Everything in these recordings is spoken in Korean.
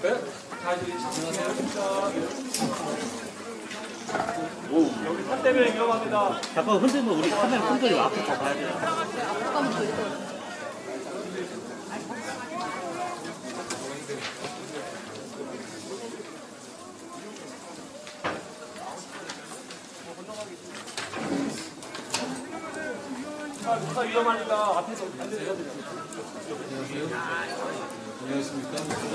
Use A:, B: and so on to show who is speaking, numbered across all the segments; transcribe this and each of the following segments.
A: 여기 산 때문에 위험합니다.
B: 잠깐 흔들면 우리 카메라 흔들리 앞에 더 봐야 돼요.
A: 차 위험하니까 앞에서 앉으세요.
C: 안녕하십니까.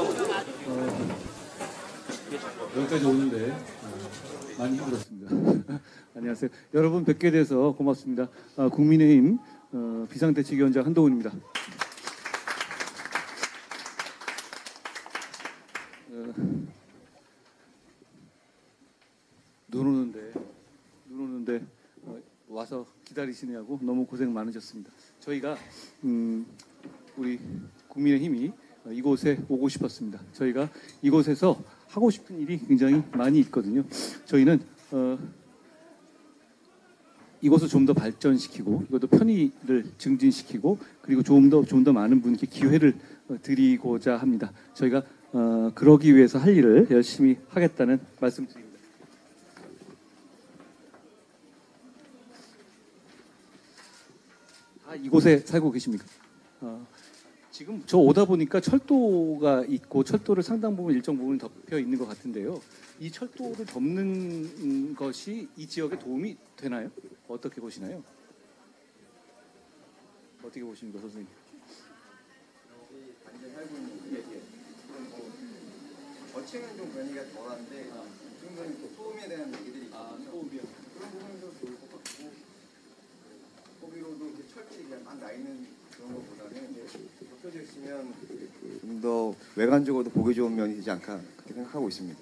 C: 여기까지 오는데 많이 힘들었습니다. 안녕하세요. 여러분 뵙게 돼서 고맙습니다. 국민의힘 비상대책위원장 한동훈입니다. 눈 오는데 와서 기다리시느냐고 너무 고생 많으셨습니다. 저희가 우리 국민의힘이 이곳에 오고 싶었습니다. 저희가 이곳에서 하고 싶은 일이 굉장히 많이 있거든요. 저희는 이곳을 좀 더 발전시키고 이것도 편의를 증진시키고 그리고 좀 더 많은 분께 기회를 드리고자 합니다. 저희가 그러기 위해서 할 일을 열심히 하겠다는 말씀드립니다. 이곳에 살고 계십니까? 지금 저 오다 보니까 철도가 있고 철도를 상당 부분 일정 부분 덮여 있는 것 같은데요. 이 철도를 덮는 것이 이 지역에 도움이 되나요? 어떻게 보시나요? 어떻게 보십니까, 선생님?
D: 여기 단지 살고 있는 거치는 좀 변이가 덜한데 충분히 또 소음에 대한 얘기들이 있거든요.
C: 소음이요.
D: 그런 부분도 좋을 것 같고 거기로도 철길이 그냥 막 나 있는 그런 것보다는 덮여져 있으면 좀 더 외관적으로도 보기 좋은 면이 되지 않을까 그렇게 생각하고 있습니다.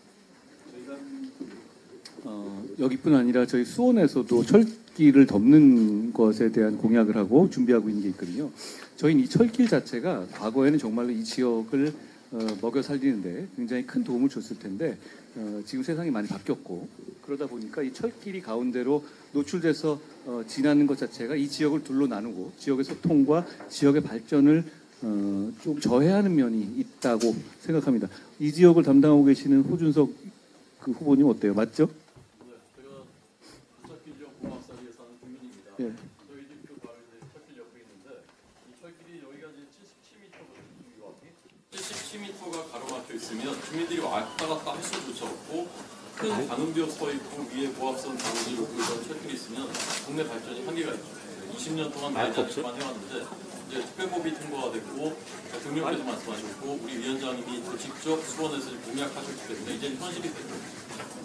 C: 여기뿐 아니라 저희 수원에서도 철길을 덮는 것에 대한 공약을 하고 준비하고 있는 게 있거든요. 저희는 이 철길 자체가 과거에는 정말로 이 지역을 먹여 살리는데 굉장히 큰 도움을 줬을 텐데 지금 세상이 많이 바뀌었고 그러다 보니까 이 철길이 가운데로 노출돼서 지나는 것 자체가 이 지역을 둘로 나누고 지역의 소통과 지역의 발전을 좀 저해하는 면이 있다고 생각합니다. 이 지역을 담당하고 계시는 호준석 그 후보님 어때요? 맞죠?
E: 네, 제가 부천길역 공학사리에 사는 주민입니다.
C: 예.
E: 저희 집도 바로 이제 철길 옆에 있는데 이 철길이 여기가 이제 77m거든요. 77m가 가로막혀 있으면 주민들이 왔다 갔다 할 수조차 없고 큰 방음벽 서 있고 위에 고압선 장치 놓고 이런 철길이 있으면 동네 발전이 한계가 있죠. 20년 동안 말지 않지만 해왔는데 이제 특별법이 통과가 됐고 대통령께서 말씀하셨고 우리 위원장님이 또 직접 수원에서 공약하셨기 때문에 이제는 현실이 됐고.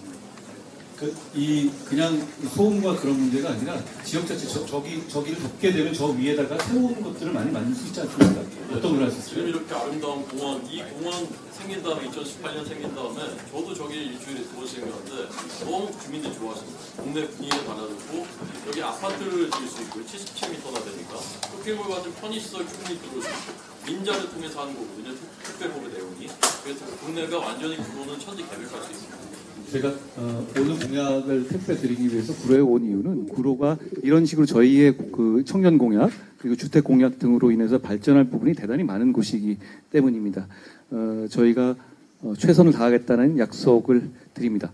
C: 그냥 소음과 그런 문제가 아니라 지역 자체 저기를 덮게 되면 저 위에다가 새로운 것들을 많이 만들 수 있지 않습니까? 어떤 걸 할 수 있어요?
E: 지금 이렇게 아름다운 공원, 이 공원 생긴 다음에 2018년 생긴 다음에 저도 저기 일주일에 2번씩 생겼는데 너무 주민들이 좋아하십니다. 동네 분위기가 달라졌고 여기 아파트를 지을 수 있고 77m나 되니까 쇼핑몰 같은 편의시설 충분히 들어올 수 있고 민자를 통해서 하는 거거든요. 특별법의 내용이. 그래서 동네가 완전히 구로는 천지 개벽할 수 있습니다.
C: 제가 오늘 공약을 택배 드리기 위해서 구로에 온 이유는 구로가 이런 식으로 저희의 그 청년 공약 그리고 주택 공약 등으로 인해서 발전할 부분이 대단히 많은 곳이기 때문입니다. 저희가 최선을 다하겠다는 약속을 드립니다.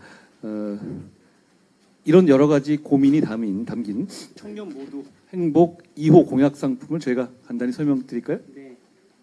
C: 이런 여러 가지 고민이 담긴 청년 모두 행복 2호 공약 상품을 저희가 간단히 설명드릴까요?
B: 네.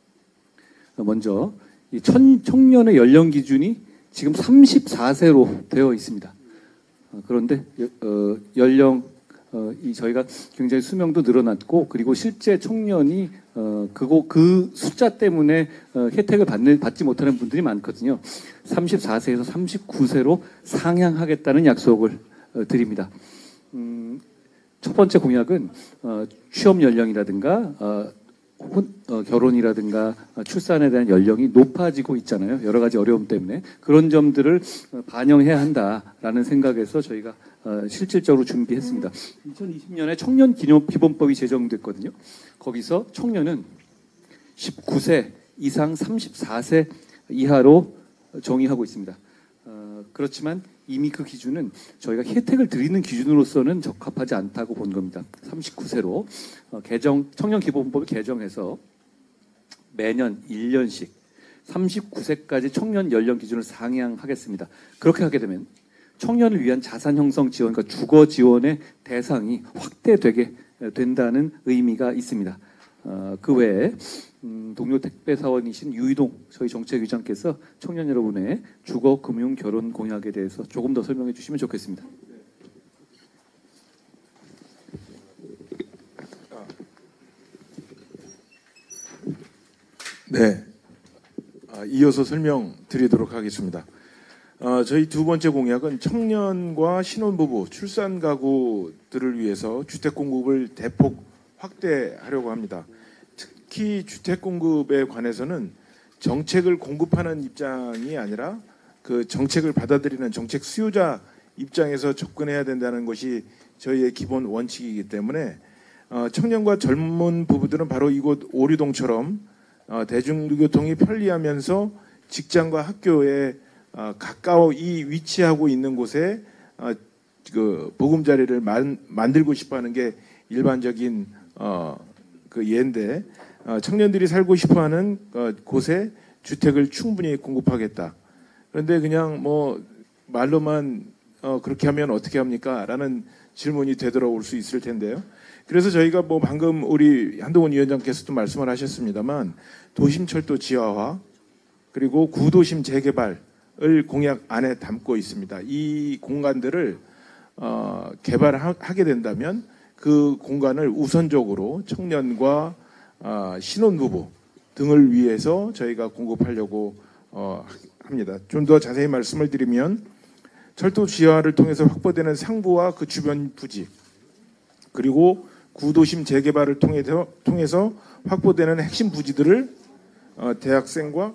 C: 먼저 이 청년의 연령 기준이 지금 34세로 되어 있습니다. 그런데 연령 저희가 굉장히 수명도 늘어났고 그리고 실제 청년이 그 숫자 때문에 혜택을 받지 못하는 분들이 많거든요. 34세에서 39세로 상향하겠다는 약속을 드립니다. 첫 번째 공약은 취업 연령이라든가 결혼이라든가 출산에 대한 연령이 높아지고 있잖아요. 여러 가지 어려움 때문에 그런 점들을 반영해야 한다라는 생각에서 저희가 실질적으로 준비했습니다. 2020년에 청년 기본법이 제정됐거든요. 거기서 청년은 19세 이상 34세 이하로 정의하고 있습니다. 그렇지만 이미 그 기준은 저희가 혜택을 드리는 기준으로서는 적합하지 않다고 본 겁니다. 39세로 청년 기본법을 개정해서 매년 1년씩 39세까지 청년 연령 기준을 상향하겠습니다. 그렇게 하게 되면 청년을 위한 자산 형성 지원, 그러니까 주거 지원의 대상이 확대되게 된다는 의미가 있습니다. 그 외에 동료 택배 사원이신 유이동 저희 정책위장께서 청년 여러분의 주거, 금융, 결혼 공약에 대해서 조금 더 설명해 주시면 좋겠습니다.
F: 네, 이어서 설명드리도록 하겠습니다. 저희 두 번째 공약은 청년과 신혼부부, 출산 가구들을 위해서 주택 공급을 대폭 확대하려고 합니다. 특히 주택 공급에 관해서는 정책을 공급하는 입장이 아니라 그 정책을 받아들이는 정책 수요자 입장에서 접근해야 된다는 것이 저희의 기본 원칙이기 때문에 청년과 젊은 부부들은 바로 이곳 오류동처럼 대중교통이 편리하면서 직장과 학교에 가까이 위치하고 있는 곳에 그 보금자리를 만들고 싶어하는 게 일반적인 그 예인데 청년들이 살고 싶어하는 곳에 주택을 충분히 공급하겠다. 그런데 그냥 뭐 말로만 그렇게 하면 어떻게 합니까? 라는 질문이 되돌아올 수 있을 텐데요. 그래서 저희가 뭐 방금 우리 한동훈 위원장께서도 말씀을 하셨습니다만 도심철도 지하화 그리고 구도심 재개발을 공약 안에 담고 있습니다. 이 공간들을 개발하게 된다면 그 공간을 우선적으로 청년과 신혼부부 등을 위해서 저희가 공급하려고 합니다. 좀 더 자세히 말씀을 드리면 철도 지하화를 통해서 확보되는 상부와 그 주변 부지 그리고 구도심 재개발을 통해서 확보되는 핵심 부지들을 대학생과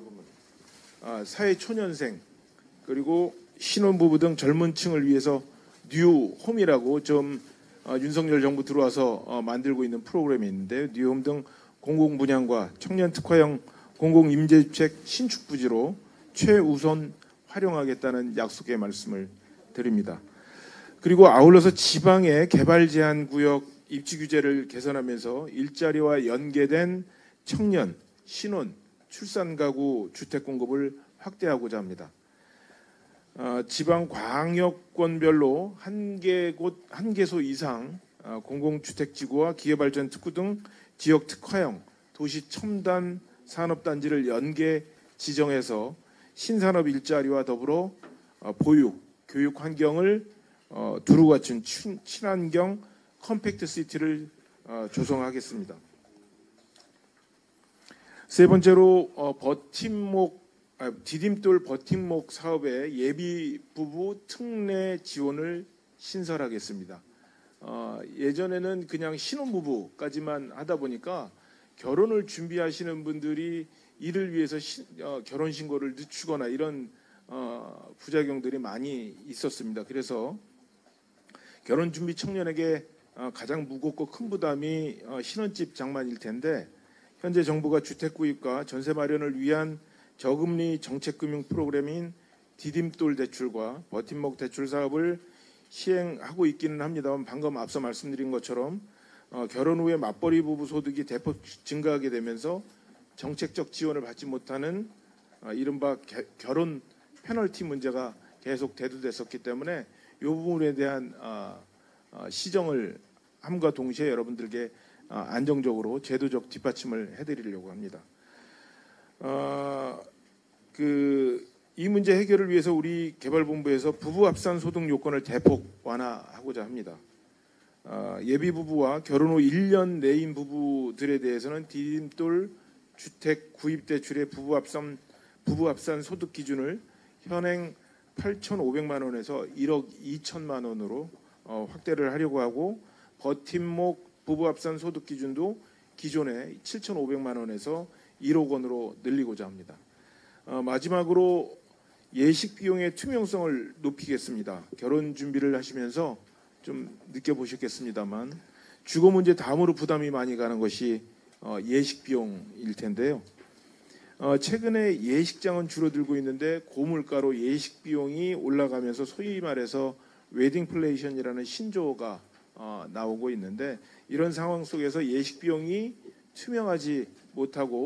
F: 사회초년생 그리고 신혼부부 등 젊은 층을 위해서 뉴홈이라고 좀 윤석열 정부 들어와서 만들고 있는 프로그램이 있는데요. 뉴홈 등 공공분양과 청년 특화형 공공임대주택 신축 부지로 최우선 활용하겠다는 약속의 말씀을 드립니다. 그리고 아울러서 지방의 개발 제한 구역 입지 규제를 개선하면서 일자리와 연계된 청년, 신혼, 출산 가구 주택 공급을 확대하고자 합니다. 지방 광역권별로 한 개소 이상 공공주택지구와 기회발전 특구 등 지역 특화형 도시 첨단 산업단지를 연계 지정해서 신산업 일자리와 더불어 보육, 교육 환경을 두루 갖춘 친환경 컴팩트 시티를 조성하겠습니다. 세 번째로 디딤돌 버팀목 사업의 예비 부부 특례 지원을 신설하겠습니다. 예전에는 그냥 신혼부부까지만 하다 보니까 결혼을 준비하시는 분들이 이를 위해서 결혼신고를 늦추거나 이런 부작용들이 많이 있었습니다. 그래서 결혼준비 청년에게 가장 무겁고 큰 부담이 신혼집 장만일 텐데 현재 정부가 주택 구입과 전세 마련을 위한 저금리 정책금융 프로그램인 디딤돌 대출과 버팀목 대출 사업을 시행하고 있기는 합니다만 방금 앞서 말씀드린 것처럼 결혼 후에 맞벌이 부부 소득이 대폭 증가하게 되면서 정책적 지원을 받지 못하는 이른바 결혼 페널티 문제가 계속 대두됐었기 때문에 이 부분에 대한 시정을 함과 동시에 여러분들께 안정적으로 제도적 뒷받침을 해드리려고 합니다. 이 문제 해결을 위해서 우리 개발본부에서 부부 합산 소득 요건을 대폭 완화하고자 합니다. 예비 부부와 결혼 후 1년 내인 부부들에 대해서는 디딤돌 주택 구입 대출의 부부 합산 소득 기준을 현행 8,500만 원에서 1억 2천만 원으로 확대를 하려고 하고 버팀목 부부 합산 소득 기준도 기존의 7,500만 원에서 1억 원으로 늘리고자 합니다. 마지막으로 예식 비용의 투명성을 높이겠습니다. 결혼 준비를 하시면서 좀 느껴보셨겠습니다만 주거 문제 다음으로 부담이 많이 가는 것이 예식 비용일 텐데요. 최근에 예식장은 줄어들고 있는데 고물가로 예식 비용이 올라가면서 소위 말해서 웨딩플레이션이라는 신조어가 나오고 있는데 이런 상황 속에서 예식 비용이 투명하지 못하고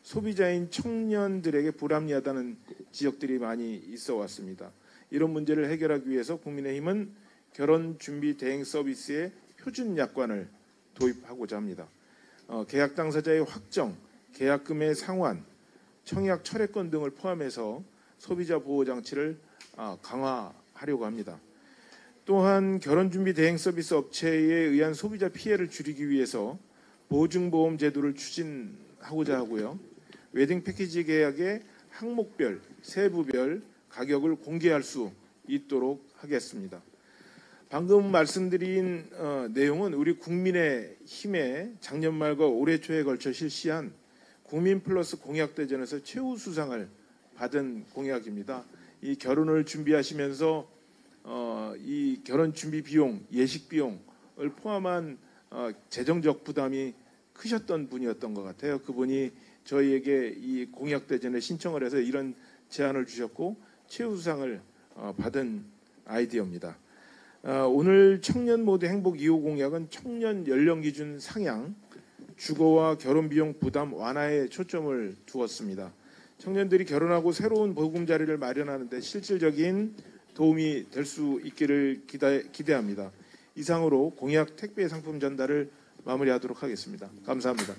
F: 소비자인 청년들에게 불합리하다는 지적들이 많이 있어 왔습니다. 이런 문제를 해결하기 위해서 국민의힘은 결혼 준비 대행 서비스의 표준 약관을 도입하고자 합니다. 계약 당사자의 확정, 계약금의 상환, 청약 철회권 등을 포함해서 소비자 보호 장치를 강화하려고 합니다. 또한 결혼 준비 대행 서비스 업체에 의한 소비자 피해를 줄이기 위해서 보증보험 제도를 추진하고자 하고요. 웨딩 패키지 계약의 항목별, 세부별 가격을 공개할 수 있도록 하겠습니다. 방금 말씀드린 내용은 우리 국민의힘의 작년 말과 올해 초에 걸쳐 실시한 국민 플러스 공약대전에서 최우수상을 받은 공약입니다. 이 결혼을 준비하시면서 이 결혼 준비 비용, 예식 비용을 포함한 재정적 부담이 크셨던 분이었던 것 같아요. 그분이 저희에게 이 공약대전에 신청을 해서 이런 제안을 주셨고 최우수상을 받은 아이디어입니다. 오늘 청년 모두 행복 2호 공약은 청년 연령 기준 상향, 주거와 결혼 비용 부담 완화에 초점을 두었습니다. 청년들이 결혼하고 새로운 보금자리를 마련하는 데 실질적인 도움이 될 수 있기를 기대합니다. 이상으로 공약 택배 상품 전달을 마무리하도록 하겠습니다. 감사합니다.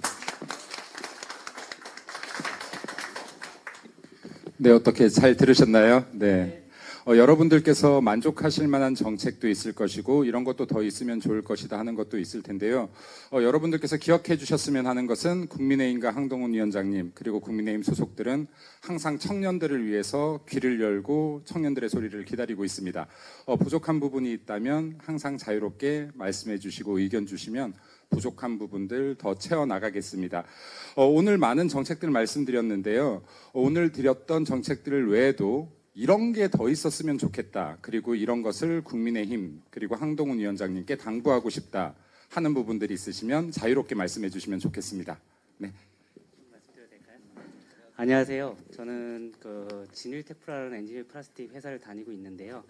G: 네, 어떻게 잘 들으셨나요? 네. 여러분들께서 만족하실 만한 정책도 있을 것이고 이런 것도 더 있으면 좋을 것이다 하는 것도 있을 텐데요. 여러분들께서 기억해 주셨으면 하는 것은 국민의힘과 한동훈 위원장님 그리고 국민의힘 소속들은 항상 청년들을 위해서 귀를 열고 청년들의 소리를 기다리고 있습니다. 부족한 부분이 있다면 항상 자유롭게 말씀해 주시고 의견 주시면 부족한 부분들 더 채워나가겠습니다. 오늘 많은 정책들 말씀드렸는데요. 오늘 드렸던 정책들 외에도 이런 게 더 있었으면 좋겠다. 그리고 이런 것을 국민의힘 그리고 한동훈 위원장님께 당부하고 싶다 하는 부분들이 있으시면 자유롭게 말씀해 주시면 좋겠습니다. 네.
B: 말씀드려도 될까요? 안녕하세요. 저는 진일테프라는 엔지니어 플라스틱 회사를 다니고 있는데요.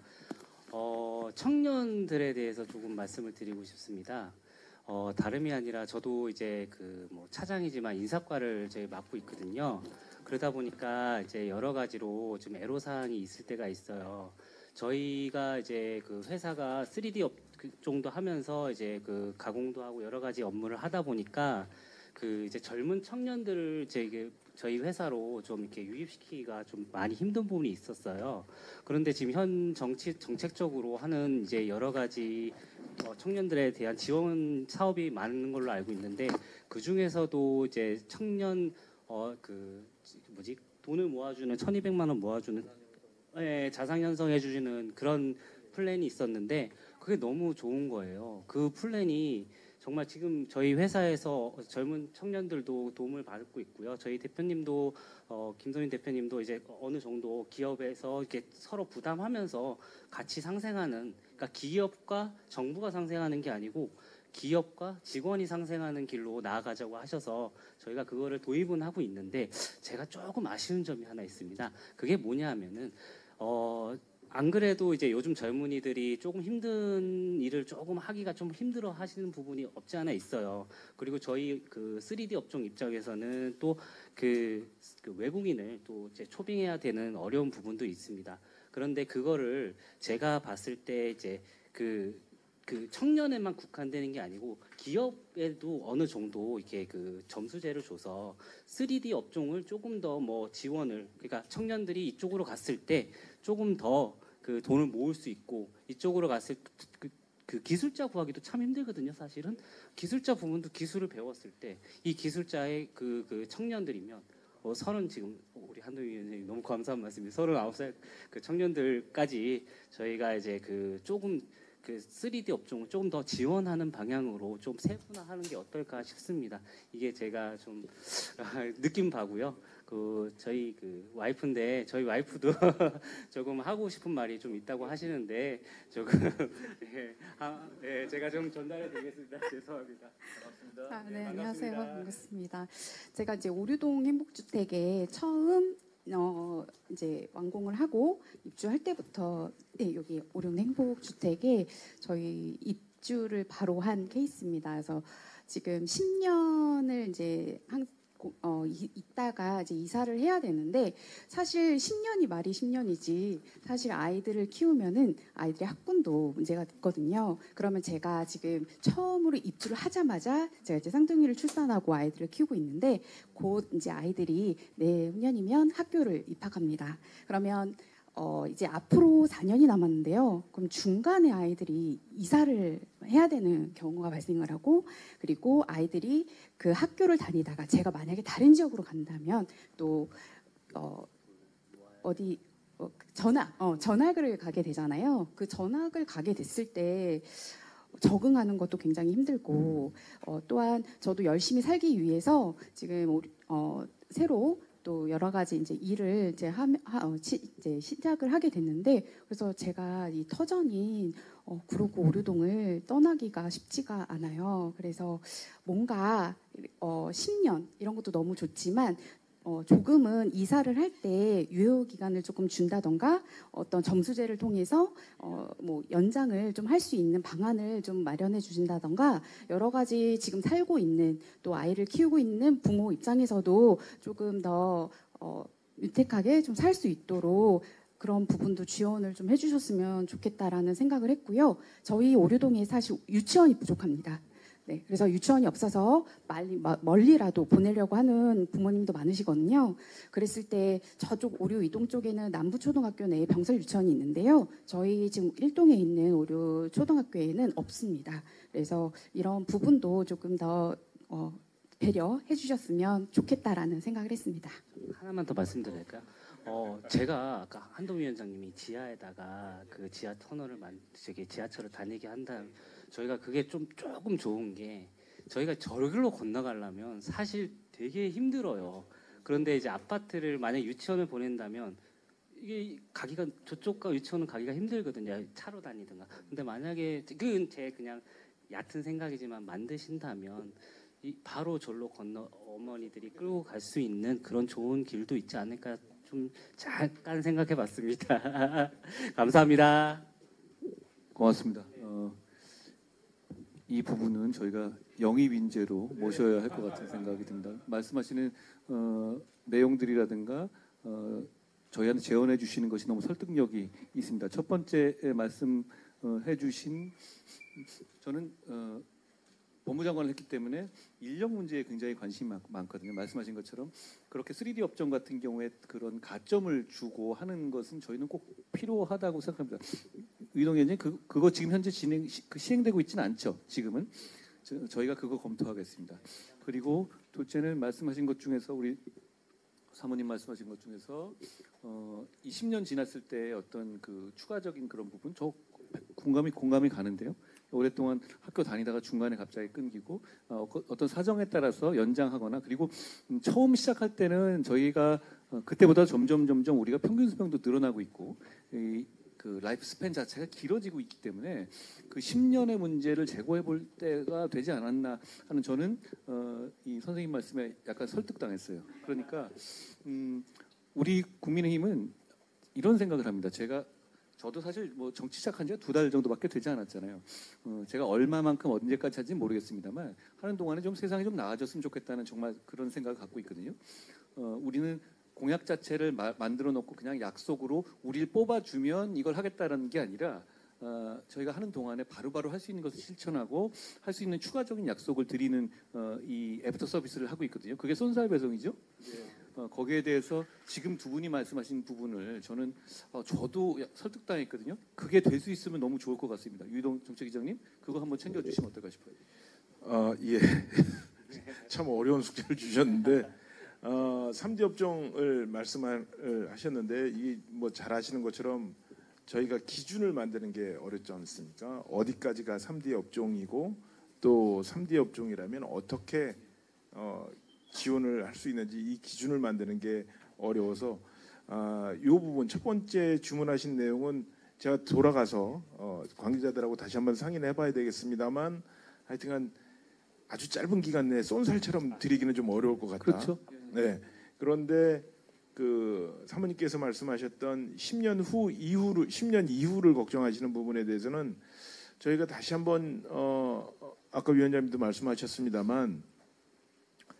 B: 청년들에 대해서 조금 말씀을 드리고 싶습니다. 다름이 아니라 저도 이제 차장이지만 인사과를 이제 맡고 있거든요. 그러다 보니까 이제 여러 가지로 좀 애로사항이 있을 때가 있어요. 저희가 이제 회사가 3D 업종도 하면서 이제 가공도 하고 여러 가지 업무를 하다 보니까 이제 젊은 청년들을 저희 회사로 좀 이렇게 유입시키기가 좀 많이 힘든 부분이 있었어요. 그런데 지금 현 정책적으로 하는 이제 여러 가지 청년들에 대한 지원 사업이 많은 걸로 알고 있는데 그 중에서도 이제 청년 돈을 모아주는 1,200만 원 모아주는 자산 형성해 주시는 그런 플랜이 있었는데 그게 너무 좋은 거예요. 그 플랜이 정말 지금 저희 회사에서 젊은 청년들도 도움을 받고 있고요. 저희 대표님도 김소민 대표님도 이제 어느 정도 기업에서 이렇게 서로 부담하면서 같이 상생하는, 그러니까 기업과 정부가 상생하는 게 아니고 기업과 직원이 상생하는 길로 나아가자고 하셔서 저희가 그거를 도입은 하고 있는데 제가 조금 아쉬운 점이 하나 있습니다. 그게 뭐냐 하면은 안 그래도 이제 요즘 젊은이들이 조금 힘든 일을 조금 하기가 좀 힘들어 하시는 부분이 없지 않아 있어요. 그리고 저희 3D 업종 입장에서는 또 외국인을 또 이제 초빙해야 되는 어려운 부분도 있습니다. 그런데 그거를 제가 봤을 때 이제 청년에만 국한되는 게 아니고 기업에도 어느 정도 이렇게 점수제를 줘서 3D 업종을 조금 더 지원을, 그러니까 청년들이 이쪽으로 갔을 때 조금 더 돈을 모을 수 있고, 이쪽으로 갔을 그 기술자 구하기도 참 힘들거든요. 사실은 기술자 부분도 기술을 배웠을 때 이 기술자의 청년들이면 지금 우리 한동희 위원장님 너무 감사한 말씀입니다. 39살 청년들까지 저희가 이제 조금 3D 업종을 조금 더 지원하는 방향으로 좀 세분화하는 게 어떨까 싶습니다. 이게 제가 좀 느낌 바고요. 저희 와이프인데 저희 와이프도 조금 하고 싶은 말이 좀 있다고 하시는데 조금 제가 좀 전달해 드리겠습니다. 죄송합니다. 반갑습니다.
H: 네, 안녕하세요. 반갑습니다. 제가 이제 오류동 행복주택에 처음 이제 완공을 하고 입주할 때부터 여기 오륜 행복주택에 저희 입주를 바로 한 케이스입니다. 그래서 지금 10년을 이제 있다가 이제 이사를 해야 되는데 사실 10년이 말이 10년이지 사실 아이들을 키우면은 아이들의 학군도 문제가 있거든요. 그러면 제가 지금 처음으로 입주를 하자마자 제가 이제 쌍둥이를 출산하고 아이들을 키우고 있는데 곧 이제 아이들이 내후년이면 학교를 입학합니다. 그러면 이제 앞으로 4년이 남았는데요. 그럼 중간에 아이들이 이사를 해야 되는 경우가 발생을 하고 그리고 아이들이 그 학교를 다니다가 제가 만약에 다른 지역으로 간다면 또 어디 전학을 가게 되잖아요. 그 전학을 가게 됐을 때 적응하는 것도 굉장히 힘들고 또한 저도 열심히 살기 위해서 지금 새로 또 여러 가지 이제 일을 이제 이제 시작을 하게 됐는데 그래서 제가 이 터전인 구로구 오류동을 떠나기가 쉽지가 않아요. 그래서 뭔가 10년 이런 것도 너무 좋지만 조금은 이사를 할 때 유효 기간을 조금 준다던가 어떤 점수제를 통해서 뭐 연장을 좀 할 수 있는 방안을 좀 마련해 주신다던가 여러 가지 지금 살고 있는 또 아이를 키우고 있는 부모 입장에서도 조금 더 유택하게 좀 살 수 있도록 그런 부분도 지원을 좀 해주셨으면 좋겠다라는 생각을 했고요. 저희 오류동에 사실 유치원이 부족합니다. 네, 그래서 유치원이 없어서 멀리라도 보내려고 하는 부모님도 많으시거든요. 그랬을 때 저쪽 오류 이동 쪽에는 남부초등학교 내에 병설 유치원이 있는데요. 저희 지금 1동에 있는 오류 초등학교에는 없습니다. 그래서 이런 부분도 조금 더 배려해 주셨으면 좋겠다라는 생각을 했습니다.
B: 하나만 더 말씀드려도 될까요? 제가 아까 한동 위원장님이 지하에다가 그 지하 터널을 지하철을 다니게 한다는 저희가 그게 조금 좋은 게 저희가 저길로 건너가려면 사실 되게 힘들어요. 그런데 이제 아파트를 만약 유치원을 보낸다면 이게 가기가 저쪽과 유치원은 가기가 힘들거든요. 차로 다니든가. 근데 만약에 그건 제 그냥 얕은 생각이지만 만드신다면 바로 절로 건너 어머니들이 끌고 갈 수 있는 그런 좋은 길도 있지 않을까 좀 잠깐 생각해봤습니다. 감사합니다.
C: 고맙습니다. 이 부분은 저희가 영입 인재로 모셔야 할 것 같은 생각이 듭니다. 말씀하시는 내용들이라든가 저희한테 제언해 주시는 것이 너무 설득력이 있습니다. 첫 번째 말씀해 주신 저는 법무장관을 했기 때문에 인력 문제에 굉장히 관심이 많거든요. 말씀하신 것처럼 그렇게 3D 업종 같은 경우에 그런 가점을 주고 하는 것은 저희는 꼭 필요하다고 생각합니다. 의동 위원장님 그거 지금 현재 시행되고 있지는 않죠. 지금은 저희가 그거 검토하겠습니다. 그리고 둘째는 말씀하신 것 중에서 우리 사모님 말씀하신 것 중에서 20년 지났을 때 어떤 그 추가적인 그런 부분 저 공감이 가는데요. 오랫동안 학교 다니다가 중간에 갑자기 끊기고 어떤 사정에 따라서 연장하거나 그리고 처음 시작할 때는 저희가 그때보다 점점 우리가 평균 수명도 늘어나고 있고 그 라이프 스팬 자체가 길어지고 있기 때문에 그 10년의 문제를 제고해 볼 때가 되지 않았나 하는 저는 이 선생님 말씀에 약간 설득당했어요. 그러니까 우리 국민의힘은 이런 생각을 합니다. 저도 사실 뭐 정치 시작한 지가 2달 정도밖에 되지 않았잖아요. 제가 얼마만큼 언제까지 할지는 모르겠습니다만 하는 동안에 좀 세상이 좀 나아졌으면 좋겠다는 정말 그런 생각을 갖고 있거든요. 우리는 공약 자체를 만들어 놓고 그냥 약속으로 우리를 뽑아주면 이걸 하겠다라는 게 아니라 저희가 하는 동안에 바로바로 할 수 있는 것을 실천하고 할 수 있는 추가적인 약속을 드리는 이 애프터 서비스를 하고 있거든요. 그게 손살 배송이죠. 거기에 대해서 지금 두 분이 말씀하신 부분을 저는 저도 설득당했거든요. 그게 될 수 있으면 너무 좋을 것 같습니다. 유희동 정책위장님 그거 한번 챙겨주시면 어떨까 싶어요.
F: 예. 참 어려운 숙제를 주셨는데 3D 업종을 말씀을 하셨는데 이 뭐 잘 아시는 것처럼 저희가 기준을 만드는 게 어렵지 않습니까? 어디까지가 3D 업종이고 또 3D 업종이라면 어떻게 지원을 할 수 있는지 이 기준을 만드는 게 어려워서 이 부분 첫 번째 주문하신 내용은 제가 돌아가서 관계자들하고 다시 한번 상의를 해봐야 되겠습니다만 하여튼간 아주 짧은 기간 내에 쏜살처럼 드리기는 좀 어려울 것 같다.
C: 그렇죠.
F: 네. 그런데 그 사모님께서 말씀하셨던 10년 이후를 걱정하시는 부분에 대해서는 저희가 다시 한번 아까 위원장님도 말씀하셨습니다만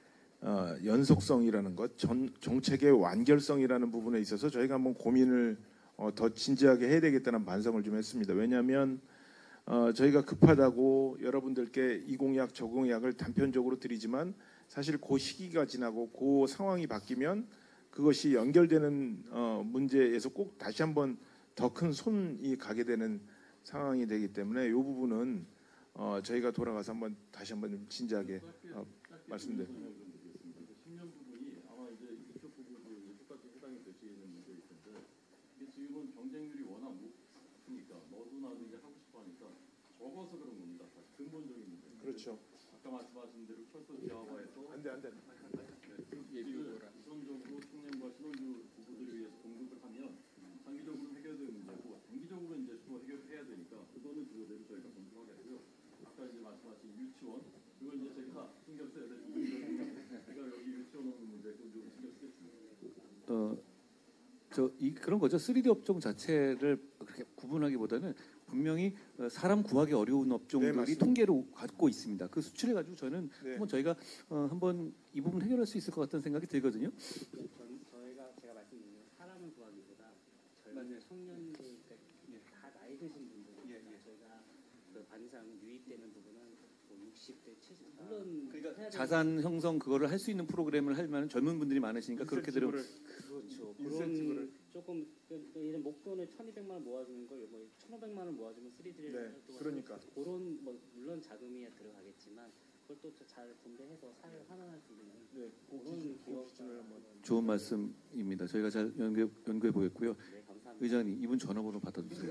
F: 연속성이라는 것, 정책의 완결성이라는 부분에 있어서 저희가 한번 고민을 더 진지하게 해야 되겠다는 반성을 좀 했습니다. 왜냐하면 저희가 급하다고 여러분들께 이 공약 저 공약을 단편적으로 드리지만 사실 그 시기가 지나고 그 상황이 바뀌면 그것이 연결되는 문제에서 꼭 다시 한번 더 큰 손이 가게 되는 상황이 되기 때문에 이 부분은 저희가 돌아가서 다시 한번 좀 진지하게 말씀드립니다.
E: 10년 부분이 아마 이제 이쪽 부분도 이제 똑같이 해당이 되시는 문제일 텐데 이게 지금은 경쟁률이 워낙 높으니까 너도 나도 이제 하고 싶어 하니까 적어서 그런 겁니다. 사실 근본적인 문제.
F: 그렇죠.
E: 아까 말씀하신 대로 철도 지하화에서
F: 안 돼.
E: 예비를 우선적으로 청년과 신혼부 부부들을 위해서 공급을 하면 장기적으로 해결되는 문제고 단기적으로 이제 또 해결해야 되니까 그거는 그거대로 저희가 검토하겠고요. 아까 이제 말씀하신 유치원 그걸 이제 제가 신경 써야 될 부분이거든요. 제가 여기 유치원 오는 문제 좀 신경 쓰겠습니다.
C: 그런 거죠. 3D 업종 자체를 그렇게 구분하기보다는 분명히 사람 구하기 어려운 업종들이
F: 맞습니다.
C: 통계로 갖고 있습니다. 그 수치를 가지고 저는 한번 저희가 한번 이 부분 해결할 수 있을 것 같다는 생각이 들거든요.
B: 제가 말씀드린 사람을 구하기보다 젊은 청년들 다 나이 드신 분들 저희가 그 반상 유입되는 부분은 뭐 60대, 70 물론
C: 그러니까 자산 형성 그거를 할 수 있는 프로그램을 하려면 젊은 분들이 많으시니까 그렇게 되면
B: 그렇죠. 그런 조금 이런 목표는 1,200만 원 모아주는 걸 뭐 1,500만 원 모아주면 3D를
F: 그러니까
B: 그런 뭐 물론 자금이 들어가겠지만 그걸 또 잘 분배해서 사회를 환원할 수 있는 그런 기준을
C: 좋은 말씀입니다. 저희가 잘 연구해 보겠고요.
B: 네, 감사합니다.
C: 의장님 이분 전화번호 받아주세요.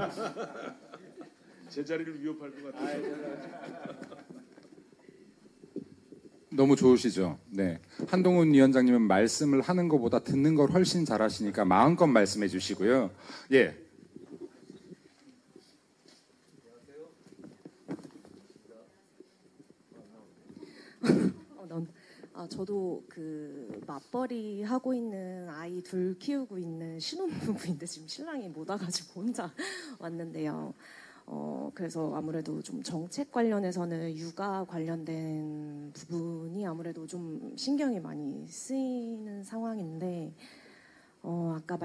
F: 제 자리를 위협할 것 같아서.
G: 너무 좋으시죠? 네. 한동훈 위원장님은 말씀을 하는 것보다 듣는 걸 훨씬 잘하시니까 마음껏 말씀해 주시고요. 예.
I: 저도 그 맞벌이 하고 있는 아이 둘 키우고 있는 신혼부부인데 지금 신랑이 못 와가지고 혼자 왔는데요. 그래서 아무래도 좀 정책 관련해서는 육아 관련된 부분이 아무래도 좀 신경이 많이 쓰이는 상황인데, 아까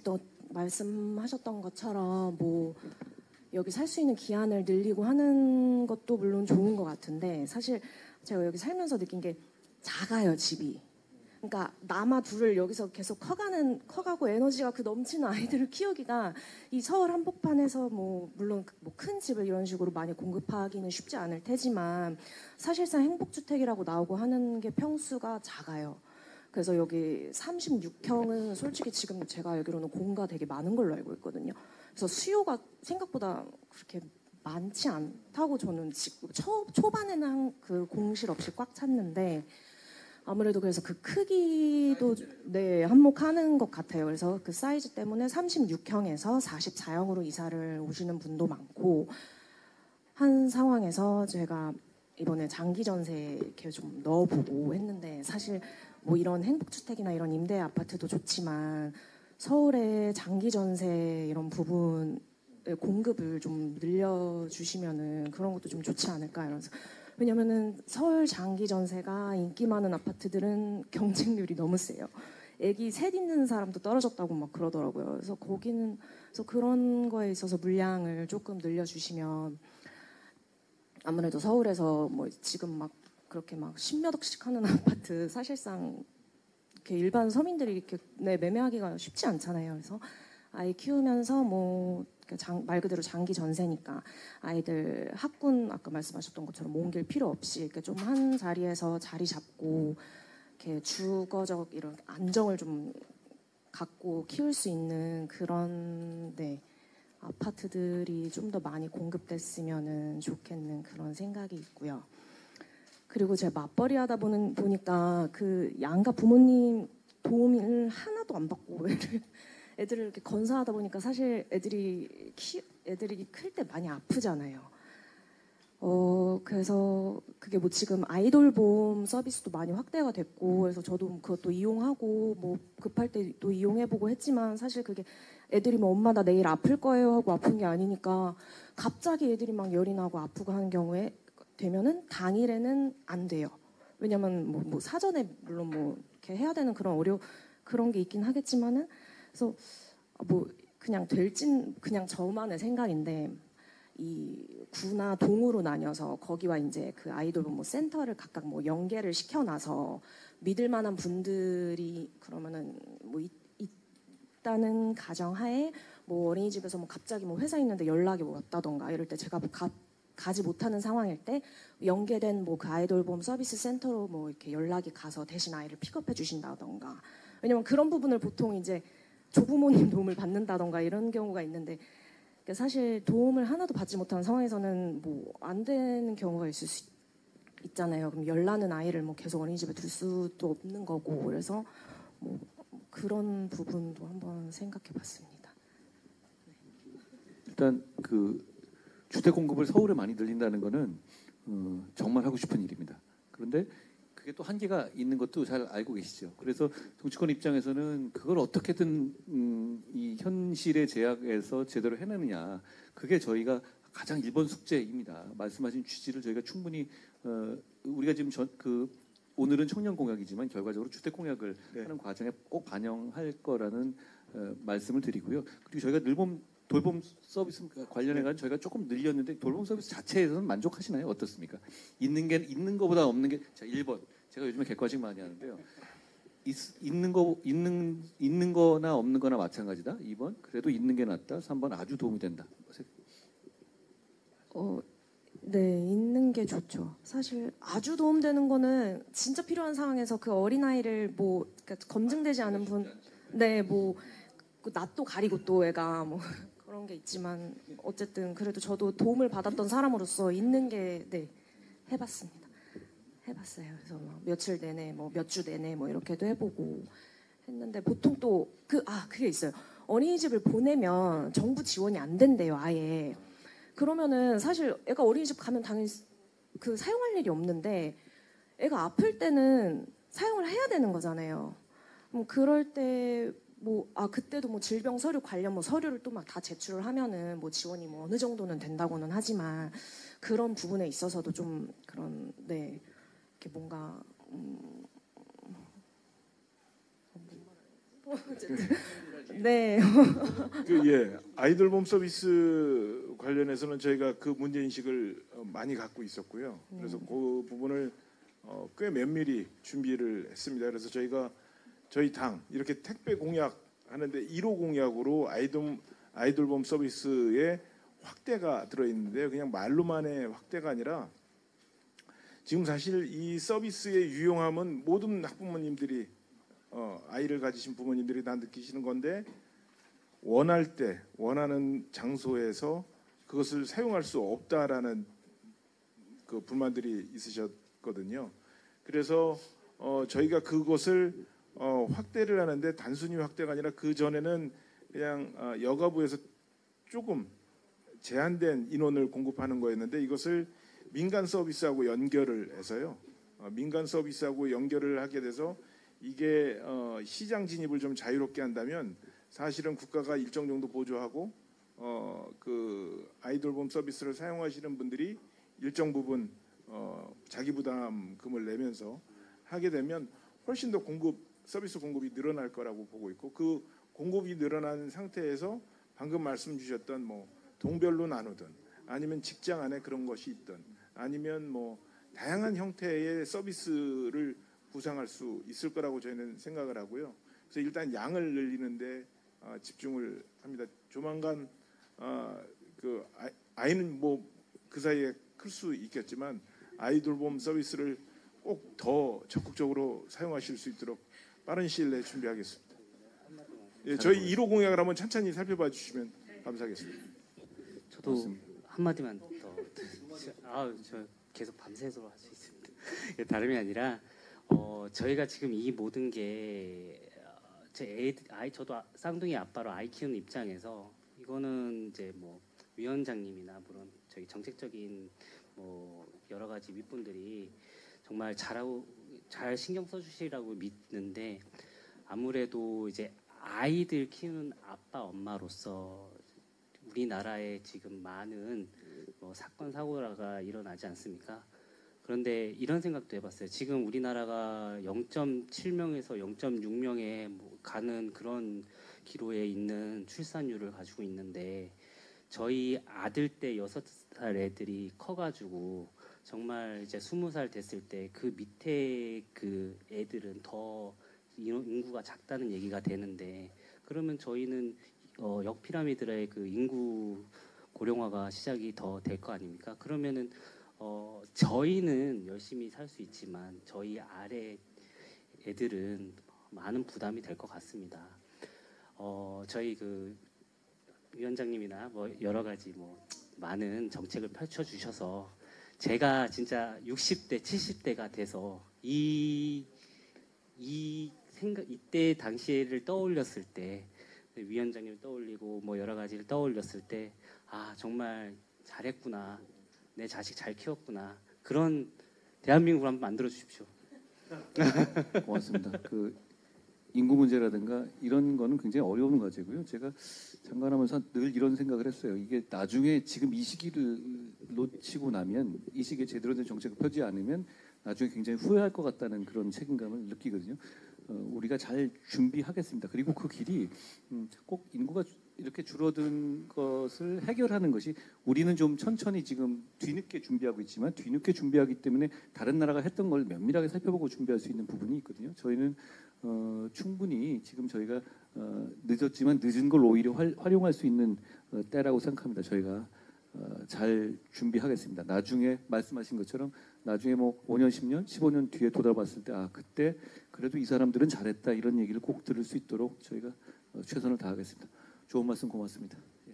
I: 말씀하셨던 것처럼 뭐 여기 살 수 있는 기한을 늘리고 하는 것도 물론 좋은 것 같은데, 사실 제가 여기 살면서 느낀 게 작아요, 집이. 그러니까 남아 둘을 여기서 계속 커가고 에너지가 그 넘치는 아이들을 키우기가 이 서울 한복판에서 뭐 물론 뭐 큰 집을 이런 식으로 많이 공급하기는 쉽지 않을 테지만 사실상 행복주택이라고 나오고 하는 게 평수가 작아요. 그래서 여기 36평은 솔직히 지금 제가 알기로는 공가 되게 많은 걸로 알고 있거든요. 그래서 수요가 생각보다 그렇게 많지 않다고 저는 지금 초반에는 그 공실 없이 꽉 찼는데 아무래도 그래서 그 크기도 한몫하는 것 같아요. 그래서 그 사이즈 때문에 36형에서 44형으로 이사를 오시는 분도 많고 한 상황에서 제가 이번에 장기 전세 이렇게 좀 넣어보고 했는데 사실 뭐 이런 행복주택이나 이런 임대 아파트도 좋지만 서울의 장기 전세 이런 부분 공급을 좀 늘려주시면은 그런 것도 좀 좋지 않을까 이러면서. 왜냐면은 서울 장기 전세가 인기 많은 아파트들은 경쟁률이 너무 세요. 애기 셋 있는 사람도 떨어졌다고 막 그러더라고요. 그래서 그래서 그런 거에 있어서 물량을 조금 늘려주시면 아무래도 서울에서 뭐 지금 막 그렇게 막 10몇 억씩 하는 아파트 사실상 이렇게 일반 서민들이 이렇게 매매하기가 쉽지 않잖아요. 그래서 아이 키우면서 뭐 말 그대로 장기 전세니까 아이들 학군 아까 말씀하셨던 것처럼 옮길 필요 없이 이렇게 좀 한 자리에서 자리 잡고 이렇게 주거적 이런 안정을 좀 갖고 키울 수 있는 그런 아파트들이 좀 더 많이 공급됐으면 좋겠는 그런 생각이 있고요. 그리고 제가 맞벌이 하다 보니까 그 양가 부모님 도움을 하나도 안 받고 애들을 이렇게 건사하다 보니까 사실 애들이 클 때 많이 아프잖아요. 그래서 그게 뭐 지금 아이돌 보험 서비스도 많이 확대가 됐고 그래서 저도 그것도 이용하고 뭐 급할 때 또 이용해보고 했지만 사실 그게 애들이 뭐 엄마 나 내일 아플 거예요 하고 아픈 게 아니니까 갑자기 애들이 막 열이 나고 아프고 하는 경우에 되면은 당일에는 안 돼요. 왜냐면 뭐 사전에 물론 뭐 이렇게 해야 되는 그런 게 있긴 하겠지만은 그래서 뭐 그냥 그냥 저만의 생각인데 이 구나 동으로 나뉘어서 거기와 이제 그 아이돌 뭐 센터를 각각 뭐 연계를 시켜놔서 믿을 만한 분들이 그러면은 뭐 있다는 가정하에 뭐 어린이집에서 뭐 갑자기 뭐 회사 있는데 연락이 왔다던가 이럴 때 제가 뭐 가지 못하는 상황일 때 연계된 뭐 그 아이돌봄 서비스 센터로 뭐 이렇게 연락이 가서 대신 아이를 픽업해 주신다던가 왜냐면 그런 부분을 보통 이제 조부모님 도움을 받는다던가 이런 경우가 있는데 사실 도움을 하나도 받지 못하는 상황에서는 뭐 안 되는 경우가 있을 수 있잖아요. 그럼 열나는 아이를 뭐 계속 어린이집에 둘 수도 없는 거고 그래서 뭐 그런 부분도 한번 생각해봤습니다.
C: 일단 그 주택 공급을 서울에 많이 늘린다는 거는 정말 하고 싶은 일입니다. 그런데 그게 또 한계가 있는 것도 잘 알고 계시죠. 그래서 정치권 입장에서는 그걸 어떻게든 이 현실의 제약에서 제대로 해내느냐. 그게 저희가 가장 1번 숙제입니다. 말씀하신 취지를 저희가 충분히 우리가 지금 오늘은 청년 공약이지만 결과적으로 주택 공약을 하는 과정에 꼭 반영할 거라는 말씀을 드리고요. 그리고 저희가 돌봄 서비스 관련해 가지고 저희가 조금 늘렸는데 돌봄 서비스 자체에서는 만족하시나요? 어떻습니까? 있는 거보다 없는 게 자, 1번. 제가 요즘에 객관식 많이 하는데요. 있는 거나 없는 거나 마찬가지다. 2번. 그래도 있는 게 낫다. 3번. 아주 도움이 된다.
I: 네, 있는 게 좋죠. 사실 아주 도움되는 거는 진짜 필요한 상황에서 그 어린아이를 뭐 그러니까 검증되지 않은 분 네, 뭐 낯도 가리고 또 애가 뭐 그런 게 있지만 어쨌든 그래도 저도 도움을 받았던 사람으로서 있는 게 네, 해봤습니다. 해봤어요. 그래서 뭐 며칠 내내 뭐 몇 주 내내 뭐 이렇게도 해보고 했는데 보통 또 그게 있어요. 어린이집을 보내면 정부 지원이 안 된대요. 아예. 그러면은 사실 애가 어린이집 가면 당연히 그 사용할 일이 없는데 애가 아플 때는 사용을 해야 되는 거잖아요. 그럴 때 그때도 뭐 질병 서류 관련 뭐 서류를 또 막 다 제출을 하면은 뭐 지원이 뭐 어느 정도는 된다고는 하지만 그런 부분에 있어서도 좀 그런 네 이렇게 뭔가 네.
F: 아이돌봄 서비스 관련해서는 저희가 그 문제 인식을 많이 갖고 있었고요. 그래서 그 부분을 꽤 면밀히 준비를 했습니다. 그래서 저희 당 이렇게 택배 공약 하는데 1호 공약으로 아이돌봄 서비스의 확대가 들어있는데요. 그냥 말로만의 확대가 아니라 지금 사실 이 서비스의 유용함은 모든 학부모님들이 아이를 가지신 부모님들이 다 느끼시는 건데 원할 때 원하는 장소에서 그것을 사용할 수 없다라는 그 불만들이 있으셨거든요. 그래서 저희가 그것을 확대를 하는데 단순히 확대가 아니라 그 전에는 그냥 여가부에서 조금 제한된 인원을 공급하는 거였는데 이것을 민간 서비스하고 연결을 해서요. 민간 서비스하고 연결을 하게 돼서 이게 시장 진입을 좀 자유롭게 한다면 사실은 국가가 일정 정도 보조하고 그 아이돌봄 서비스를 사용하시는 분들이 일정 부분 자기 부담금을 내면서 하게 되면 훨씬 더 서비스 공급이 늘어날 거라고 보고 있고 그 공급이 늘어난 상태에서 방금 말씀 주셨던 뭐 동별로 나누든 아니면 직장 안에 그런 것이 있든 아니면 뭐 다양한 형태의 서비스를 구상할 수 있을 거라고 저희는 생각을 하고요. 그래서 일단 양을 늘리는데 집중을 합니다. 조만간 그 아이는 뭐 그 사이에 클 수 있겠지만 아이돌봄 서비스를 꼭 더 적극적으로 사용하실 수 있도록 빠른 시일 내에 준비하겠습니다. 예, 저희 1호 공약을 한번 찬찬히 살펴봐 주시면 감사하겠습니다.
B: 저도 한마디만 더. 저 계속 밤새도록 할 수 있습니다. 다름이 아니라 저희가 지금 이 모든 게 저도 쌍둥이 아빠로 아이 키우는 입장에서 이거는 이제 뭐 위원장님이나 물론 저희 정책적인 뭐 여러 가지 윗분들이 정말 잘 신경 써주시라고 믿는데 아무래도 이제 아이들 키우는 아빠 엄마로서 우리나라에 지금 많은 뭐 사건 사고가 일어나지 않습니까? 그런데 이런 생각도 해봤어요. 지금 우리나라가 0.7명에서 0.6명에 가는 그런 기로에 있는 출산율을 가지고 있는데 저희 아들 때 6살 애들이 커가지고 정말 이제 20살 됐을 때 그 밑에 그 애들은 더 인구가 작다는 얘기가 되는데 그러면 저희는 역피라미드의 그 인구 고령화가 시작이 더 될 거 아닙니까? 그러면은 저희는 열심히 살 수 있지만 저희 아래 애들은 많은 부담이 될 것 같습니다. 저희 그 위원장님이나 뭐 여러 가지 뭐 많은 정책을 펼쳐 주셔서 제가 진짜 60대, 70대가 돼서 이때 당시를 떠올렸을 때 위원장님을 떠올리고 뭐 여러 가지를 떠올렸을 때 아 정말 잘했구나, 내 자식 잘 키웠구나, 그런 대한민국을 한번 만들어 주십시오.
C: 고맙습니다. 그 인구 문제라든가 이런 거는 굉장히 어려운 과제고요. 제가 장관하면서 늘 이런 생각을 했어요. 이게 나중에 지금 이 시기를 놓치고 나면, 이 시기에 제대로 된 정책을 펴지 않으면 나중에 굉장히 후회할 것 같다는 그런 책임감을 느끼거든요. 우리가 잘 준비하겠습니다. 그리고 그 길이 꼭 인구가 이렇게 줄어든 것을 해결하는 것이, 우리는 좀 천천히 지금 뒤늦게 준비하고 있지만 뒤늦게 준비하기 때문에 다른 나라가 했던 걸 면밀하게 살펴보고 준비할 수 있는 부분이 있거든요. 저희는 충분히 지금 저희가 늦었지만 늦은 걸 오히려 활용할 수 있는 때라고 생각합니다. 저희가 잘 준비하겠습니다. 나중에 말씀하신 것처럼 나중에 뭐 5년, 10년, 15년 뒤에 돌아봤을 때 그때 그래도 이 사람들은 잘했다, 이런 얘기를 꼭 들을 수 있도록 저희가 최선을 다하겠습니다. 좋은 말씀 고맙습니다.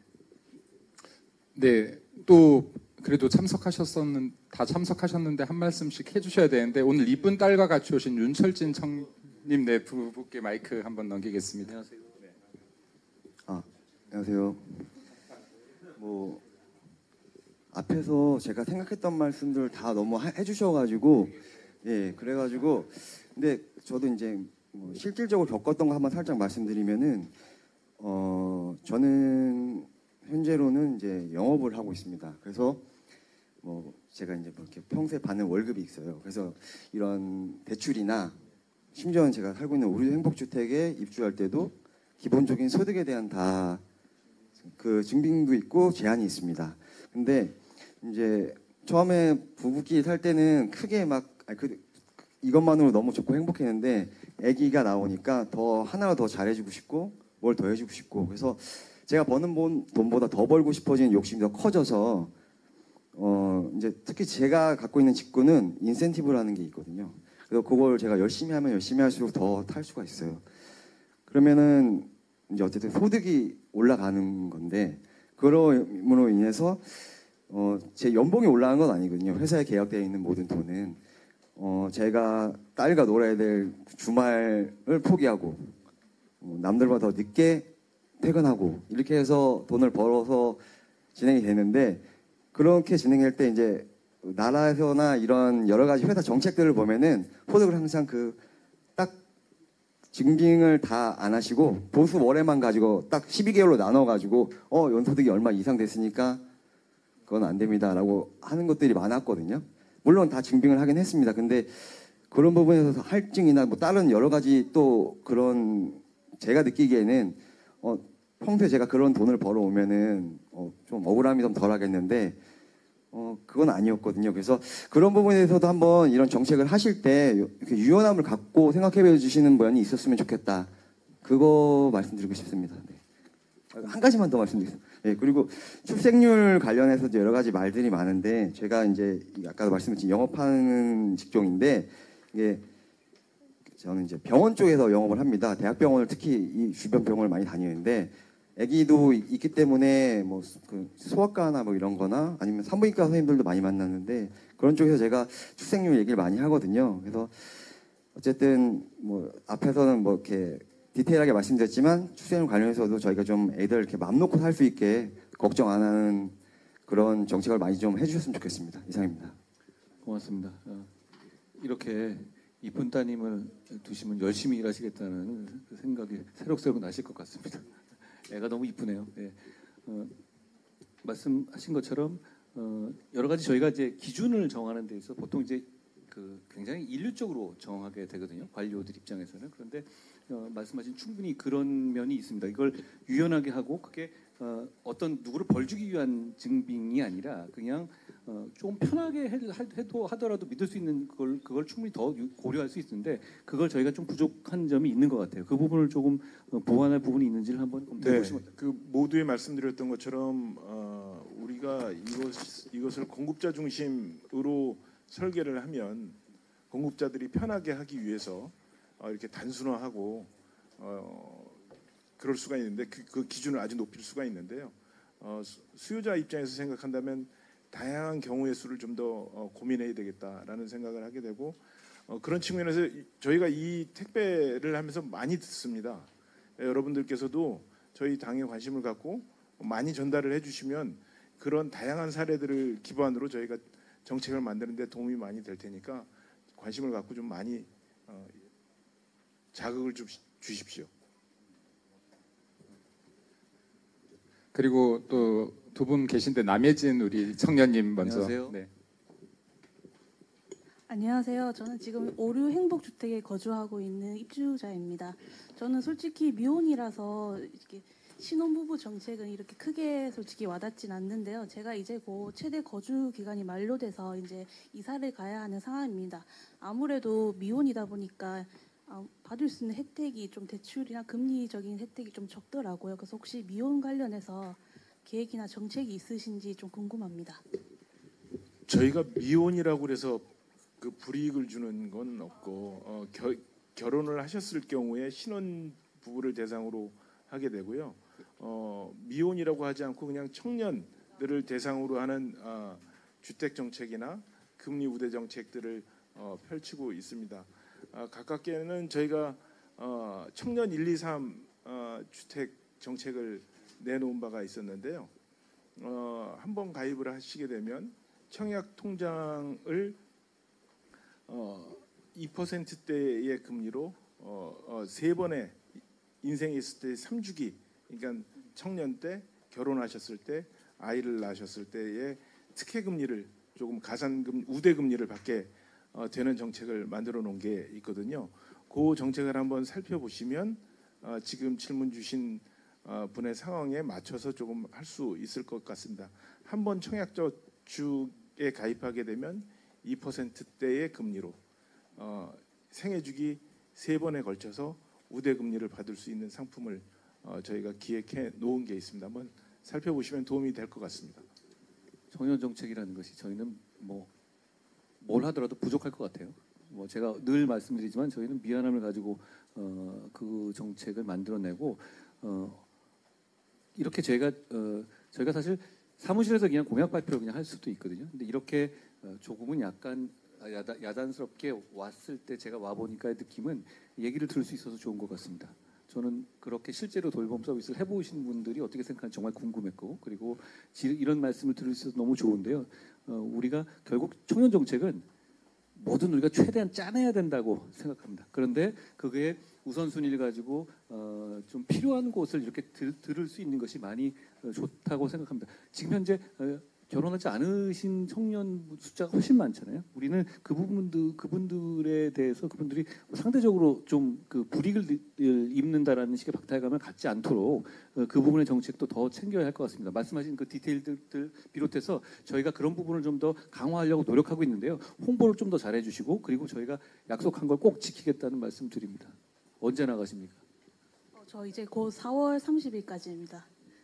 G: 네, 또 그래도 다 참석하셨는데 한 말씀씩 해주셔야 되는데 오늘 이쁜 딸과 같이 오신 윤철진 청님 네 부부께 마이크 한번 넘기겠습니다.
C: 안녕하세요.
D: 안녕하세요. 뭐 앞에서 제가 생각했던 말씀들 다 너무 해주셔가지고 그래가지고 근데 저도 이제 뭐 실질적으로 겪었던 거 한번 살짝 말씀드리면은 저는 현재로는 이제 영업을 하고 있습니다. 그래서 뭐 제가 이제 뭐 이렇게 평소에 받는 월급이 있어요. 그래서 이런 대출이나 심지어는 제가 살고 있는 우리 행복주택에 입주할 때도 기본적인 소득에 대한 다 그 증빙도 있고 제한이 있습니다. 근데 이제 처음에 부부끼리 살 때는 크게 이것만으로 너무 좋고 행복했는데 아기가 나오니까 더 하나가 더 잘해주고 싶고 뭘 더 해주고 싶고, 그래서 제가 버는 돈보다 더 벌고 싶어지는 욕심이 더 커져서 이제 특히 제가 갖고 있는 직구는 인센티브라는 게 있거든요. 그래서 그걸 제가 열심히 하면 열심히 할수록 더 탈 수가 있어요. 그러면은 이제 어쨌든 소득이 올라가는 건데 그럼으로 인해서 제 연봉이 올라간 건 아니거든요. 회사에 계약되어 있는 모든 돈은 제가 딸과 놀아야 될 주말을 포기하고 남들보다 더 늦게 퇴근하고 이렇게 해서 돈을 벌어서 진행이 되는데, 그렇게 진행할 때 이제 나라에서나 이런 여러 가지 회사 정책들을 보면은 소득을 항상 딱 증빙을 다 안 하시고 보수 월에만 가지고 딱 12개월로 나눠 가지고 연소득이 얼마 이상 됐으니까 그건 안 됩니다라고 하는 것들이 많았거든요. 물론 다 증빙을 하긴 했습니다. 근데 그런 부분에서 할증이나 뭐 다른 여러 가지 또 그런, 제가 느끼기에는 평소에 제가 그런 돈을 벌어오면은 좀 억울함이 좀 덜 하겠는데 그건 아니었거든요. 그래서 그런 부분에서도 한번 이런 정책을 하실 때 이렇게 유연함을 갖고 생각해 주시는 면이 있었으면 좋겠다. 그거 말씀드리고 싶습니다. 네. 한 가지만 더 말씀드리겠습니다. 네, 그리고 출생률 관련해서 여러 가지 말들이 많은데, 제가 이제 아까도 말씀드린 영업하는 직종인데, 이게 저는 이제 병원 쪽에서 영업을 합니다. 대학병원을 특히 이 주변 병원을 많이 다니는데, 아기도 있기 때문에 뭐 그 소아과나 뭐 이런 거나 아니면 산부인과 선생님들도 많이 만났는데, 그런 쪽에서 제가 출생률 얘기를 많이 하거든요. 그래서 어쨌든 뭐 앞에서는 뭐 이렇게 디테일하게 말씀드렸지만 출생률 관련해서도 저희가 좀 애들 이렇게 맘 놓고 살 수 있게 걱정 안 하는 그런 정책을 많이 좀 해주셨으면 좋겠습니다. 이상입니다.
C: 고맙습니다. 이렇게 이쁜 따님을 두시면 열심히 일하시겠다는 생각이 새록새록 나실 것 같습니다. 애가 너무 이쁘네요. 네. 말씀하신 것처럼 여러 가지 저희가 이제 기준을 정하는 데 있어 보통 이제 그 굉장히 일률적으로 정하게 되거든요. 관료들 입장에서는. 그런데 말씀하신 충분히 그런 면이 있습니다. 이걸 유연하게 하고 그게 어떤 누구를 벌주기 위한 증빙이 아니라 그냥 좀 편하게 하더라도 믿을 수 있는 그걸 충분히 더 고려할 수 있는데 그걸 저희가 좀 부족한 점이 있는 것 같아요. 그 부분을 조금 보완할 부분이 있는지를 한번 검토해 보시면 어떨까요?
F: 그 모두에 말씀드렸던 것처럼 우리가 이것을 공급자 중심으로 설계를 하면 공급자들이 편하게 하기 위해서 이렇게 단순화하고 그럴 수가 있는데 그 기준을 아주 높일 수가 있는데요. 수요자 입장에서 생각한다면 다양한 경우의 수를 좀 더 고민해야 되겠다라는 생각을 하게 되고 그런 측면에서 저희가 이 택배를 하면서 많이 듣습니다. 여러분들께서도 저희 당에 관심을 갖고 많이 전달을 해주시면 그런 다양한 사례들을 기반으로 저희가 정책을 만드는 데 도움이 많이 될 테니까 관심을 갖고 좀 많이 자극을 좀 주십시오.
G: 그리고 또 두 분 계신데 남예진 우리 청년님 먼저.
C: 안녕하세요.
G: 네.
J: 안녕하세요. 저는 지금 오류 행복주택에 거주하고 있는 입주자입니다. 저는 솔직히 미혼이라서 이렇게 신혼부부 정책은 이렇게 크게 솔직히 와닿진 않는데요. 제가 이제 곧 최대 거주 기간이 만료돼서 이제 이사를 가야 하는 상황입니다. 아무래도 미혼이다 보니까 받을 수 있는 혜택이 좀 대출이나 금리적인 혜택이 좀 적더라고요. 그래서 혹시 미혼 관련해서 계획이나 정책이 있으신지 좀 궁금합니다.
F: 저희가 미혼이라고 그래서 그 불이익을 주는 건 없고 결혼을 하셨을 경우에 신혼 부부를 대상으로 하게 되고요. 미혼이라고 하지 않고 그냥 청년들을 대상으로 하는 주택 정책이나 금리 우대 정책들을 펼치고 있습니다. 가깝게는 저희가 청년 1, 2, 3 주택 정책을 내놓은 바가 있었는데요. 한번 가입을 하시게 되면 청약 통장을 2%대의 금리로 세 번의 인생에 있을 때 3주기, 그러니까 청년 때, 결혼하셨을 때, 아이를 낳으셨을 때의 특혜 금리를 조금 가산금 우대 금리를 받게 되는 정책을 만들어 놓은 게 있거든요. 그 정책을 한번 살펴보시면 지금 질문 주신 분의 상황에 맞춰서 조금 할 수 있을 것 같습니다. 한번 청약저축에 가입하게 되면 2%대의 금리로 생애주기 3번에 걸쳐서 우대 금리를 받을 수 있는 상품을 저희가 기획해 놓은 게 있습니다. 한번 살펴보시면 도움이 될 것 같습니다.
C: 청년 정책이라는 것이 저희는 뭘 하더라도 부족할 것 같아요. 제가 늘 말씀드리지만 저희는 미안함을 가지고 그 정책을 만들어내고 이렇게 저희가 사실 사무실에서 그냥 공약 발표를 그냥 할 수도 있거든요. 근데 이렇게 조금은 약간 야단스럽게 왔을 때 제가 와 보니까의 느낌은 얘기를 들을 수 있어서 좋은 것 같습니다. 저는 그렇게 실제로 돌봄 서비스를 해보신 분들이 어떻게 생각하는지 정말 궁금했고, 그리고 이런 말씀을 들을 수 있어서 너무 좋은데요. 우리가 결국 청년 정책은 뭐든 우리가 최대한 짜내야 된다고 생각합니다. 그런데 그게 우선순위를 가지고 좀 필요한 곳을 이렇게 들을 수 있는 것이 많이 좋다고 생각합니다. 지금 현재 결혼하지 않으신 청년 숫자가 훨씬 많잖아요. 우리는 그분들에 대해서 그분들이 상대적으로 좀 그 불이익을 입는다라는 식의 박탈감을 갖지 않도록 그 부분의 정책도 더 챙겨야 할 것 같습니다. 말씀하신 그 디테일들 비롯해서 저희가 그런 부분을 좀 더 강화하려고 노력하고 있는데요. 홍보를 좀 더 잘해주시고, 그리고 저희가 약속한 걸 꼭 지키겠다는 말씀 드립니다. 언제 나가십니까?
J: 저 이제 곧 4월 30일까지입니다.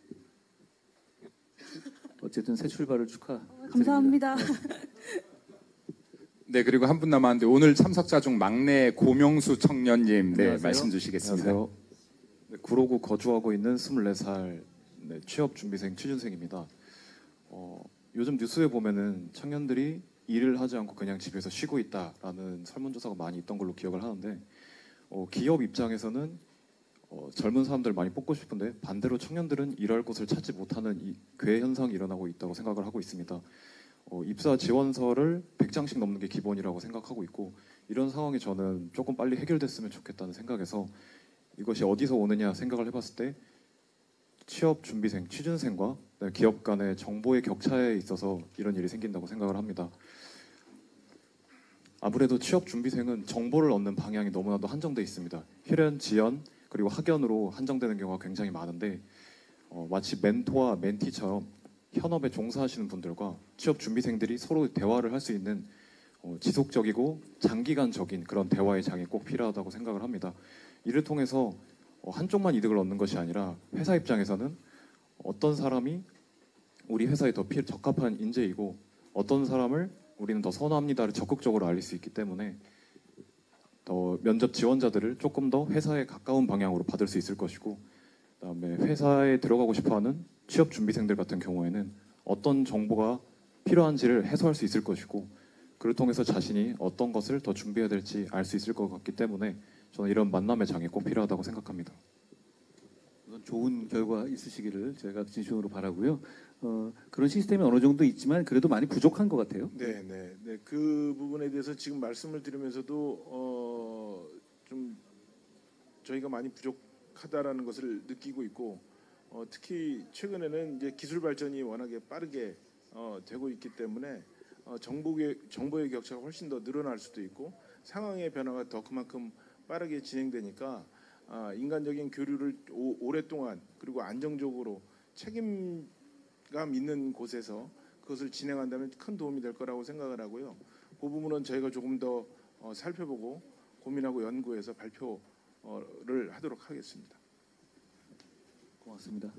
C: 어쨌든 새 출발을
J: 감사합니다.
G: 네, 그리고 한 분 남았는데 오늘 참석자 중 막내 고명수 청년님, 네,
C: 안녕하세요.
G: 말씀 주시겠습니다.
K: 안녕하세요. 네, 구로구 거주하고 있는 24살 취업 준비생 취준생입니다. 요즘 뉴스에 보면은 청년들이 일을 하지 않고 그냥 집에서 쉬고 있다라는 설문조사가 많이 있던 걸로 기억을 하는데 기업 입장에서는 젊은 사람들 많이 뽑고 싶은데 반대로 청년들은 일할 곳을 찾지 못하는 이 괴 현상이 일어나고 있다고 생각을 하고 있습니다. 입사 지원서를 100장씩 넘는 게 기본이라고 생각하고 있고, 이런 상황이 저는 조금 빨리 해결됐으면 좋겠다는 생각에서 이것이 어디서 오느냐 생각을 해봤을 때 취업 준비생, 취준생과 기업 간의 정보의 격차에 있어서 이런 일이 생긴다고 생각을 합니다. 아무래도 취업 준비생은 정보를 얻는 방향이 너무나도 한정돼 있습니다. 휴련, 지연, 그리고 학연으로 한정되는 경우가 굉장히 많은데 마치 멘토와 멘티처럼 현업에 종사하시는 분들과 취업 준비생들이 서로 대화를 할 수 있는 지속적이고 장기간적인 그런 대화의 장이 꼭 필요하다고 생각을 합니다. 이를 통해서 한쪽만 이득을 얻는 것이 아니라 회사 입장에서는 어떤 사람이 우리 회사에 더 적합한 인재이고 어떤 사람을 우리는 더 선호합니다를 적극적으로 알릴 수 있기 때문에 더 면접 지원자들을 조금 더 회사에 가까운 방향으로 받을 수 있을 것이고, 그다음에 회사에 들어가고 싶어하는 취업 준비생들 같은 경우에는 어떤 정보가 필요한지를 해소할 수 있을 것이고, 그를 통해서 자신이 어떤 것을 더 준비해야 될지 알 수 있을 것 같기 때문에 저는 이런 만남의 장이 꼭 필요하다고 생각합니다.
C: 우선 좋은 결과 있으시기를 제가 진심으로 바라고요. 그런 시스템이 어느 정도 있지만 그래도 많이 부족한 것 같아요.
F: 네. 그 부분에 대해서 지금 말씀을 드리면서도 좀 저희가 많이 부족하다라는 것을 느끼고 있고, 특히 최근에는 이제 기술 발전이 워낙에 빠르게 되고 있기 때문에 정보의 격차가 훨씬 더 늘어날 수도 있고 상황의 변화가 더 그만큼 빠르게 진행되니까 인간적인 교류를 오랫동안 그리고 안정적으로 책임감 있는 곳에서 그것을 진행한다면 큰 도움이 될 거라고 생각을 하고요. 그 부분은 저희가 조금 더 살펴보고 고민하고 연구해서 발표를 하도록 하겠습니다.
C: 고맙습니다.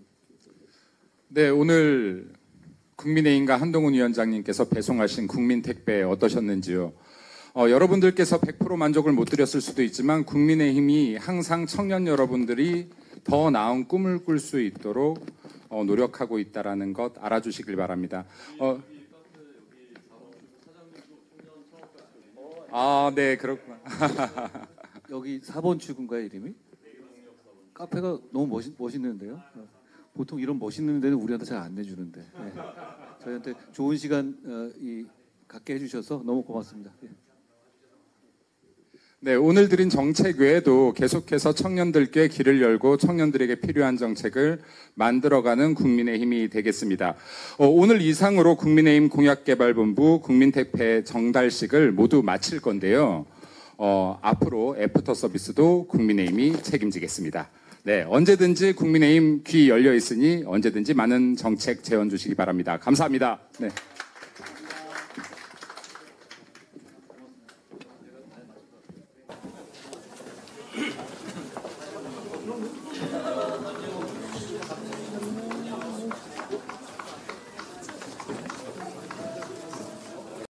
G: 네, 오늘 국민의힘과 한동훈 위원장님께서 배송하신 국민택배 어떠셨는지요? 여러분들께서 100% 만족을 못 드렸을 수도 있지만 국민의힘이 항상 청년 여러분들이 더 나은 꿈을 꿀 수 있도록 노력하고 있다는 것 알아주시길 바랍니다. 네, 그렇구나.
C: 여기 4번 출구인가요, 이름이? 카페가 너무 멋있는데요. 보통 이런 멋있는 데는 우리한테 잘 안 내주는데 저희한테 좋은 시간 갖게 해주셔서 너무 고맙습니다.
G: 네, 오늘 드린 정책 외에도 계속해서 청년들께 길을 열고 청년들에게 필요한 정책을 만들어가는 국민의힘이 되겠습니다. 오늘 이상으로 국민의힘 공약개발본부 국민택배 정달식을 모두 마칠 건데요. 앞으로 애프터 서비스도 국민의힘이 책임지겠습니다. 네, 언제든지 국민의힘 귀 열려 있으니 언제든지 많은 정책 제언 주시기 바랍니다. 감사합니다. 네.